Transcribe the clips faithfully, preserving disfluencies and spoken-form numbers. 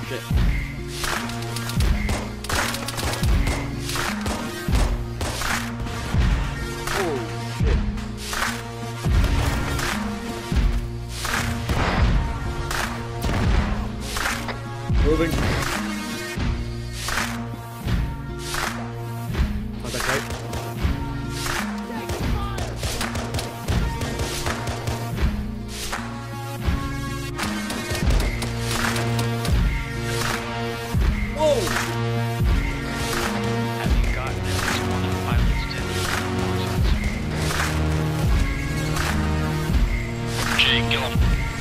Shit. Oh, shit. Moving. Contact right. Whoa! Have you gotten at least one of the pilots dead? Jay, kill him.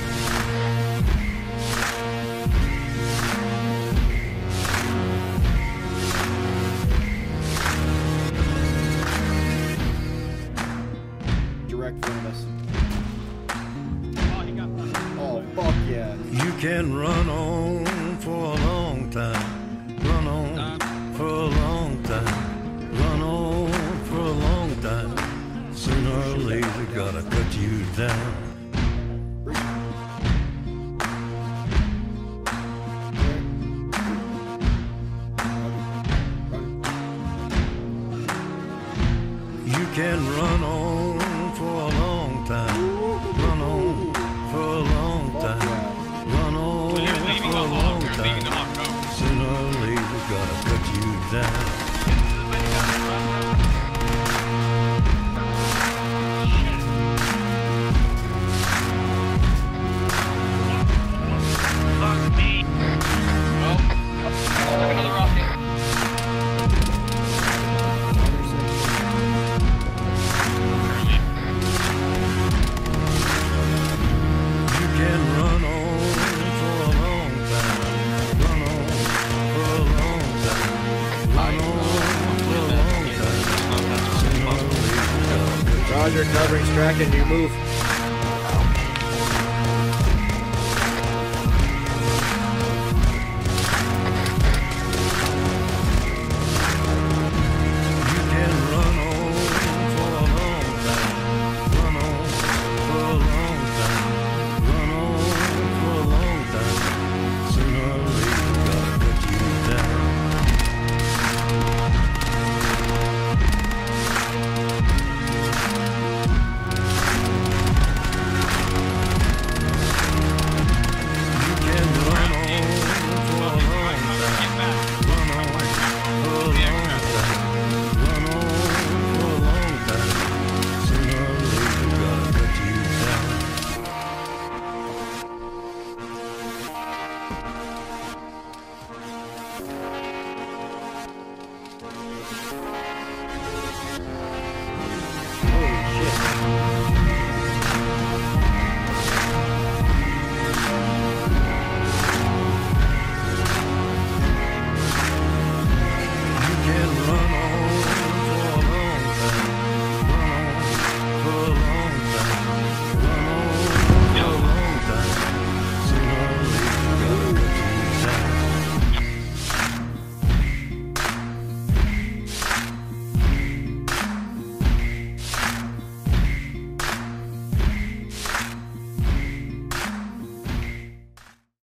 Direct front of us. Oh, he got run. Oh, fuck yeah. You can run on for a long time. Run on Uh, for a long time. Run on for a long time. Sooner or later, gotta cut you down. You can run on for a long time. Run on for a long time. Run on well, you're for leaving a the long hog. You're leaving the time. hog road. Sooner or later, gotta cut you down. Fuck me. Well, took another rocket. You can run on for a long time. Run on for a long time. Run on for a long time. Sooner or later, gotta cut you Roger, covering, tracking, you move.